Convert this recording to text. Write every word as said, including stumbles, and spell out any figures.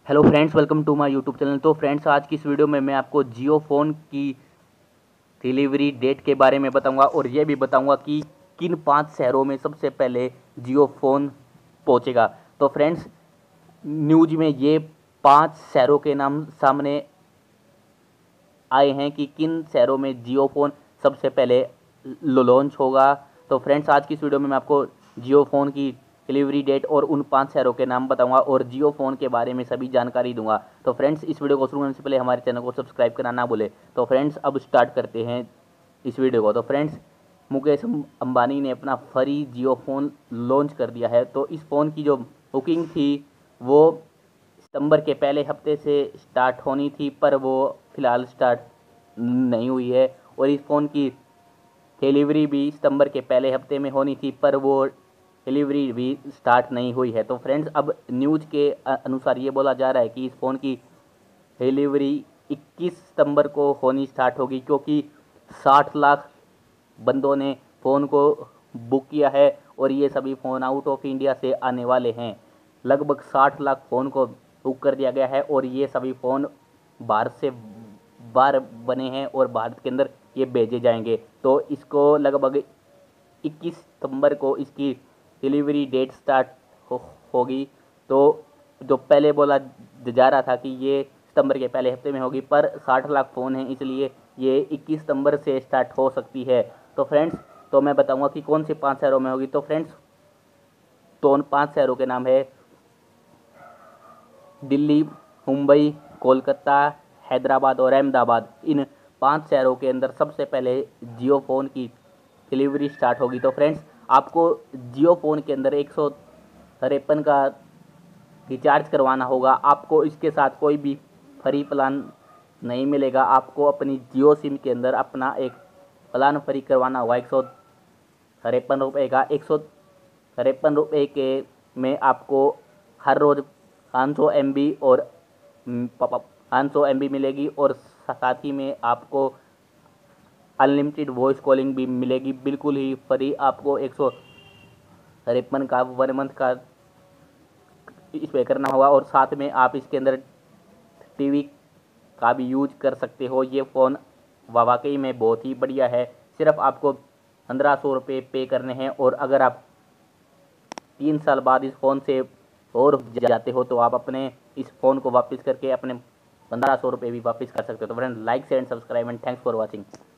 Hello friends, welcome to my YouTube channel. तो friends, आज की इस वीडियो में मैं आपको जियो फ़ोन की डिलीवरी डेट के बारे में बताऊंगा और ये भी बताऊंगा कि किन पांच शहरों में सबसे पहले जियो फ़ोन पहुंचेगा। तो फ्रेंड्स, न्यूज में ये पांच शहरों के नाम सामने आए हैं कि किन शहरों में जियो फ़ोन सबसे पहले लॉन्च होगा। तो फ्रेंड्स, आज की इस वीडियो में मैं आपको जियो फ़ोन की डिलीवरी डेट और उन पांच शहरों के नाम बताऊंगा और जियो फ़ोन के बारे में सभी जानकारी दूंगा। तो फ्रेंड्स, इस वीडियो को शुरू करने से पहले हमारे चैनल को सब्सक्राइब करना ना भूले। तो फ्रेंड्स, अब स्टार्ट करते हैं इस वीडियो को। तो फ्रेंड्स, मुकेश अंबानी ने अपना फ्री जियो फ़ोन लॉन्च कर दिया है। तो इस फ़ोन की जो बुकिंग थी वो सितंबर के पहले हफ्ते से स्टार्ट होनी थी, पर वो फ़िलहाल स्टार्ट नहीं हुई है। और इस फ़ोन की डिलीवरी भी सितंबर के पहले हफ्ते में होनी थी, पर वो डिलीवरी भी स्टार्ट नहीं हुई है। तो फ्रेंड्स, अब न्यूज़ के अनुसार ये बोला जा रहा है कि इस फ़ोन की डिलीवरी इक्कीस सितंबर को होनी स्टार्ट होगी, क्योंकि साठ लाख बंदों ने फ़ोन को बुक किया है और ये सभी फ़ोन आउट ऑफ इंडिया से आने वाले हैं। लगभग साठ लाख फ़ोन को बुक कर दिया गया है और ये सभी फ़ोन भारत से बाहर बने हैं और भारत के अंदर ये भेजे जाएंगे। तो इसको लगभग इक्कीस सितंबर को इसकी डिलीवरी डेट स्टार्ट हो होगी। तो जो पहले बोला जा रहा था कि ये सितंबर के पहले हफ्ते में होगी, पर साठ लाख फ़ोन हैं, इसलिए ये इक्कीस सितंबर से स्टार्ट हो सकती है। तो फ्रेंड्स, तो मैं बताऊंगा कि कौन से पांच शहरों में होगी। तो फ्रेंड्स, तो उन पांच शहरों के नाम है दिल्ली, मुंबई, कोलकाता, हैदराबाद और अहमदाबाद। इन पांच शहरों के अंदर सबसे पहले जियो फ़ोन की डिलीवरी स्टार्ट होगी। तो फ्रेंड्स, आपको जियो फ़ोन के अंदर एक सौ तिरपन का रिचार्ज करवाना होगा। आपको इसके साथ कोई भी फ्री प्लान नहीं मिलेगा। आपको अपनी जियो सिम के अंदर अपना एक प्लान फ्री करवाना होगा एक सौ तिरपन रुपये का। एक सौ तिरपन रुपये के में आपको हर रोज़ पाँच सौ एम बी और पाँच सौ एम बी मिलेगी और साथ ही में आपको अनलिमिटेड वॉइस कॉलिंग भी मिलेगी, बिल्कुल ही फ्री। आपको एक सौ तिरपन का वन मंथ का इस पे करना होगा और साथ में आप इसके अंदर टीवी का भी यूज कर सकते हो। ये फ़ोन वाकई में बहुत ही बढ़िया है। सिर्फ आपको पंद्रह सौ रुपये पे करने हैं और अगर आप तीन साल बाद इस फ़ोन से और जाते हो तो आप अपने इस फ़ोन को वापस करके अपने पंद्रह सौ रुपये भी वापस कर सकते हो। तो friend, like share and subscribe and thanks for watching.